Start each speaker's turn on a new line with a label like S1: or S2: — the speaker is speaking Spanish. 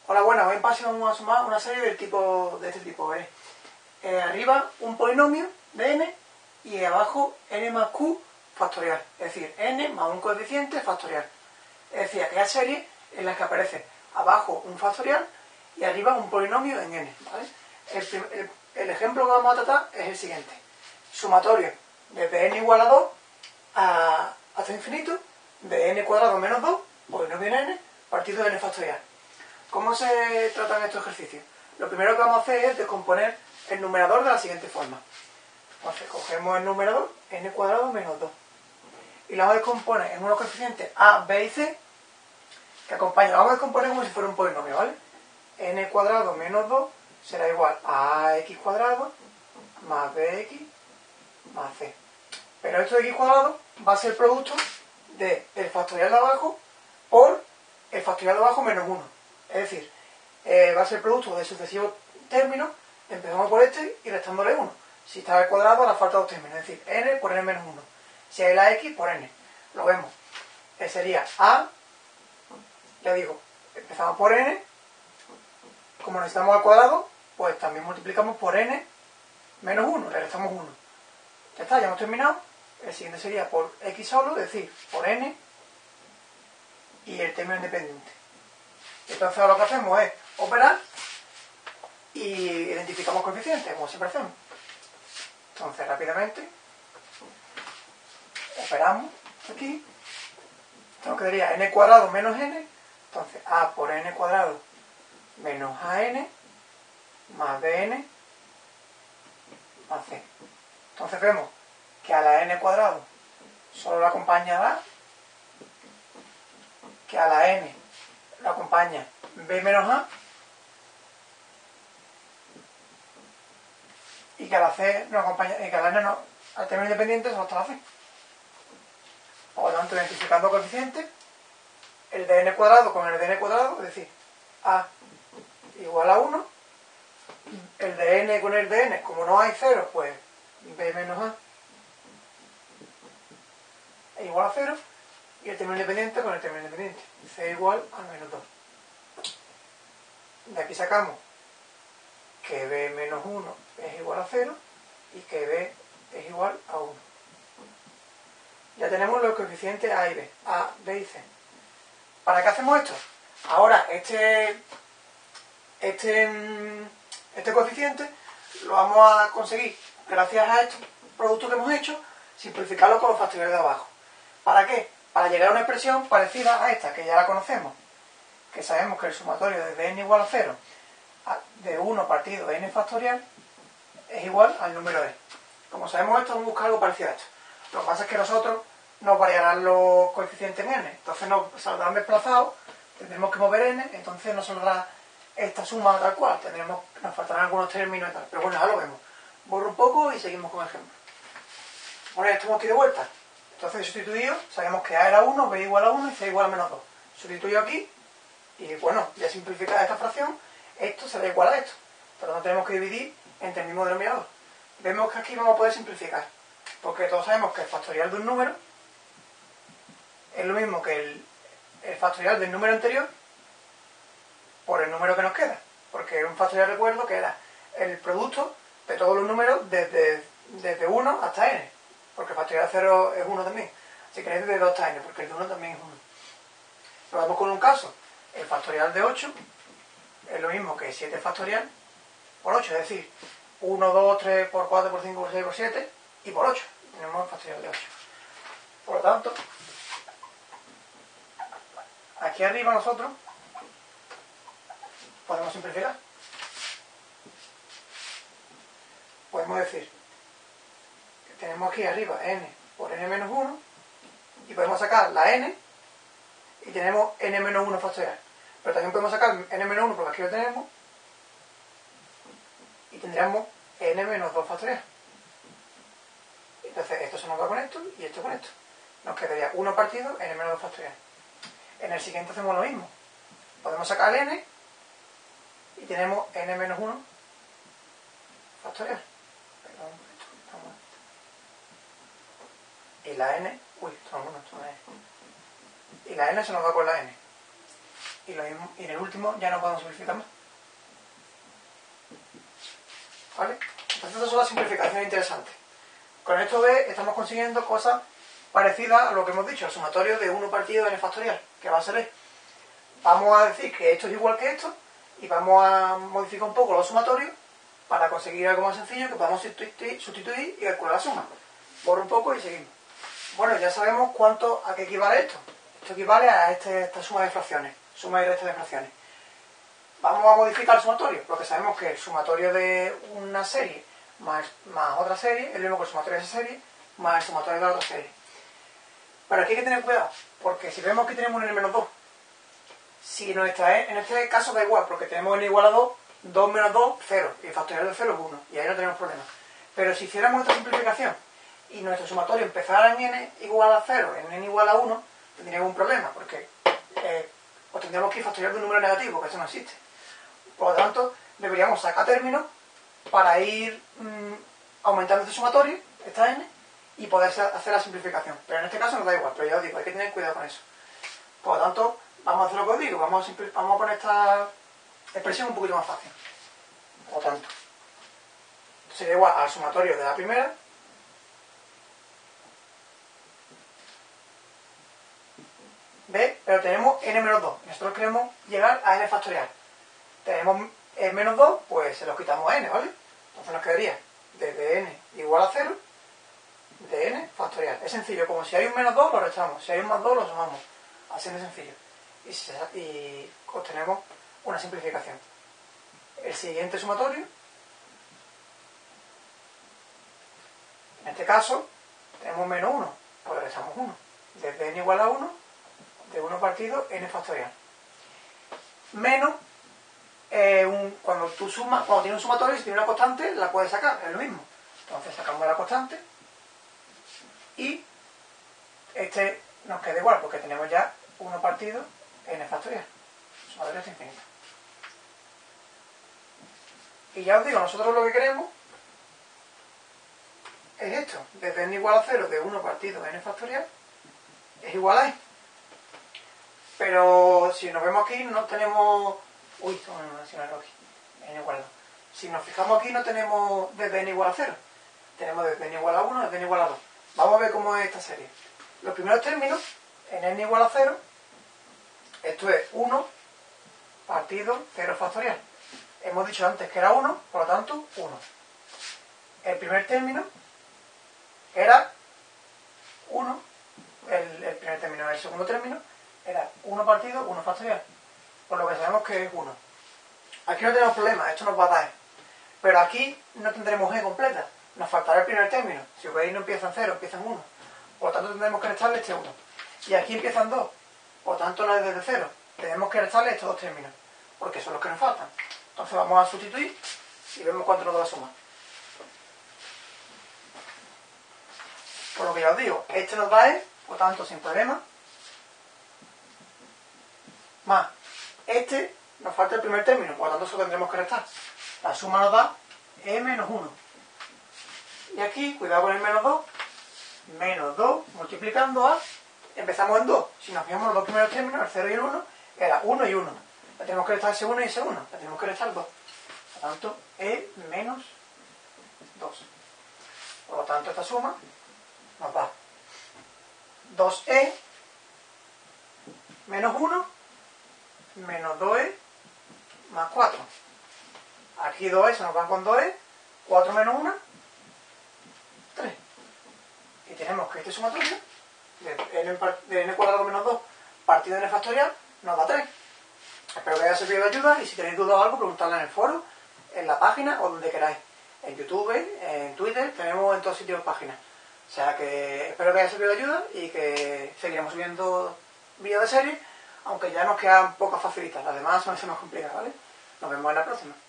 S1: Hola, buenas. Hoy en PASI vamos a sumar una serie de este tipo, ¿vale? Arriba un polinomio de n y abajo n más q factorial. Es decir, n más un coeficiente factorial. Es decir, aquella serie en la que aparece abajo un factorial y arriba un polinomio en n, ¿vale? El ejemplo que vamos a tratar es el siguiente. Sumatorio desde n igual a 2 hasta infinito de n cuadrado menos 2, polinomio en n, partido de n factorial. ¿Cómo se tratan estos ejercicios? Lo primero que vamos a hacer es descomponer el numerador de la siguiente forma. Entonces, cogemos el numerador, n cuadrado menos 2. Y lo vamos a descomponer en unos coeficientes a, b y c, que acompañan. Lo vamos a descomponer como si fuera un polinomio, ¿vale? N cuadrado menos 2 será igual a ax cuadrado más bx más c. Pero esto de x cuadrado va a ser producto del factorial de abajo por el factorial de abajo menos 1. Es decir, va a ser producto de sucesivos términos, empezamos por este y restándole 1. Si está al cuadrado, hará falta dos términos, es decir, n por n menos 1. Si hay la x, por n. Lo vemos. Sería a, ya digo, empezamos por n, como necesitamos al cuadrado, pues también multiplicamos por n menos 1, le restamos 1. Ya está, ya hemos terminado. El siguiente sería por x solo, es decir, por n y el término independiente. Entonces ahora lo que hacemos es operar y identificamos coeficientes, como siempre hacemos. Entonces rápidamente operamos aquí. Entonces quedaría n cuadrado menos n. Entonces a por n cuadrado menos an más bn más c. Entonces vemos que a la n cuadrado solo la acompaña la a, que a la n la acompaña b menos a y que a la c no acompaña, y que a la n no, al término independiente solo está la c. Por lo tanto, identificando coeficientes, el de n cuadrado con el de n cuadrado, es decir, a igual a 1, el de n con el de n, como no hay 0, pues b menos a es igual a 0, y el término independiente con el término independiente, c igual a menos 2. De aquí sacamos que b menos 1 es igual a 0 y que b es igual a 1. Ya tenemos los coeficientes a y b, a, b y c. ¿Para qué hacemos esto? Ahora, este coeficiente lo vamos a conseguir, gracias a estos productos que hemos hecho, simplificarlo con los factoriales de abajo. ¿Para qué? Para llegar a una expresión parecida a esta, que ya la conocemos, que sabemos que el sumatorio desde n igual a 0 de 1 partido n factorial es igual al número e. Como sabemos esto, vamos a buscar algo parecido a esto. Lo que pasa es que nosotros nos variarán los coeficientes en n, entonces nos saldrán desplazados, tendremos que mover n, entonces nos saldrá esta suma tal cual, nos faltarán algunos términos y tal, pero bueno, ya lo vemos. Borro un poco y seguimos con el ejemplo. Bueno, ya estamos aquí de vuelta. Entonces, sustituido, sabemos que a era 1, b igual a 1 y c igual a menos 2. Sustituyo aquí y bueno, ya simplificada esta fracción, esto será igual a esto. Pero no tenemos que dividir entre el mismo denominador. Vemos que aquí vamos a poder simplificar, porque todos sabemos que el factorial de un número es lo mismo que el factorial del número anterior por el número que nos queda. Porque un factorial, recuerdo, que era el producto de todos los números desde 1 hasta n. Porque el factorial de 0 es 1 también. Así que es desde 2 hasta n, porque el de 1 también es 1. Lo vemos con un caso. El factorial de 8 es lo mismo que 7 factorial por 8. Es decir, 1, 2, 3, por 4, por 5, por 6, por 7 y por 8. Tenemos el factorial de 8. Por lo tanto, aquí arriba nosotros podemos simplificar. Podemos decir que tenemos aquí arriba n por n menos 1 y podemos sacar la n y tenemos n menos 1 factorial. Pero también podemos sacar n menos 1 porque aquí lo tenemos y tendríamos n menos 2 factorial. Entonces esto se nos va con esto y esto con esto. Nos quedaría 1 partido n menos 2 factorial. En el siguiente hacemos lo mismo. Podemos sacar el n y tenemos n menos 1 factorial. Perdón, y la n, uy, esto no es. Y la n se nos va con la n. y en el último ya no podemos simplificar más. ¿Vale? Entonces estas son las simplificaciones interesantes. Con esto B estamos consiguiendo cosas parecidas a lo que hemos dicho, el sumatorio de 1 partido n factorial, que va a ser E. Vamos a decir que esto es igual que esto y vamos a modificar un poco los sumatorios para conseguir algo más sencillo que podamos sustituir y calcular la suma. Borro un poco y seguimos. Bueno, ya sabemos a qué equivale esto. Esto equivale a esta suma de fracciones, suma y resta de fracciones. Vamos a modificar el sumatorio, porque sabemos que el sumatorio de una serie más otra serie es lo mismo que el sumatorio de esa serie más el sumatorio de la otra serie. Pero aquí hay que tener cuidado, porque si vemos que tenemos un n-2, si en este caso da igual, porque tenemos n igual a 2, 2 menos 2, 0, y el factorial de 0 es 1, y ahí no tenemos problema. Pero si hiciéramos esta simplificación y nuestro sumatorio empezara en n igual a 0, en n igual a 1, tendríamos un problema, porque tendríamos que ir factorial de un número negativo, que eso no existe. Por lo tanto, deberíamos sacar términos para ir aumentando este sumatorio, esta n, y poder hacer la simplificación. Pero en este caso nos da igual, pero ya os digo, hay que tener cuidado con eso. Por lo tanto, vamos a hacer lo que os digo, vamos a poner esta expresión un poquito más fácil. Por lo tanto, sería igual al sumatorio de la primera ¿ve? Pero tenemos n-2. Nosotros queremos llegar a n factorial. Tenemos menos 2, pues se los quitamos a n, ¿vale? Entonces nos quedaría desde n igual a 0 de n factorial. Es sencillo, como si hay un menos 2 lo restamos, si hay un más 2 lo sumamos. Así de sencillo. Y obtenemos una simplificación. El siguiente sumatorio, en este caso, tenemos menos 1, pues le restamos 1. Desde n igual a 1, de 1 partido n factorial. Menos, cuando tienes un sumatorio, si tienes una constante, la puedes sacar, es lo mismo. Entonces sacamos la constante y este nos queda igual, porque tenemos ya 1 partido n factorial. Sumatorio es infinito. Y ya os digo, nosotros lo que queremos es esto. Desde n igual a 0 de 1 partido n factorial es igual a e. Pero si nos vemos aquí no tenemos... Uy, si no es aquí. N igual a 2. Si nos fijamos aquí no tenemos desde n igual a 0. Tenemos desde n igual a 1 desde n igual a 2. Vamos a ver cómo es esta serie. Los primeros términos, en n igual a 0, esto es 1 partido 0 factorial. Hemos dicho antes que era 1, por lo tanto, 1. El primer término era 1, el primer término, el segundo término era 1 partido 1 factorial, por lo que sabemos que es 1. Aquí no tenemos problema, esto nos va a dar e. Pero aquí no tendremos e completa, nos faltará el primer término. Si veis no empieza en 0, empieza en 1. Por lo tanto tendremos que restarle este 1. Y aquí empiezan 2, por lo tanto no es desde 0. Tenemos que restarle estos dos términos, porque son los que nos faltan. Entonces vamos a sustituir y vemos cuánto nos da la suma. Por lo que ya os digo, este nos da e, por tanto sin problema, más este nos falta el primer término, por lo tanto eso tendremos que restar. La suma nos da e menos 1. Y aquí, cuidado con el menos 2 multiplicando a, empezamos en 2. Si nos fijamos los dos primeros términos, el 0 y el 1, era 1 y 1. Le tenemos que restar ese 1 y ese 1. Le tenemos que restar 2. Por lo tanto, e menos 2. Por lo tanto, esta suma nos da 2e menos 1 menos 2e más 4. Aquí 2e se nos van con 2e, 4 menos 1, 3. Y tenemos que este sumatorio de n cuadrado menos 2 partido de n factorial nos da 3. Espero que haya servido de ayuda y si tenéis dudas o algo, preguntadla en el foro, en la página o donde queráis. En YouTube, en Twitter, tenemos en todos sitios páginas. O sea que espero que haya servido de ayuda y que seguiremos subiendo vídeos de serie, aunque ya nos quedan pocas facilitas. Las demás son más complicadas, ¿vale? Nos vemos en la próxima.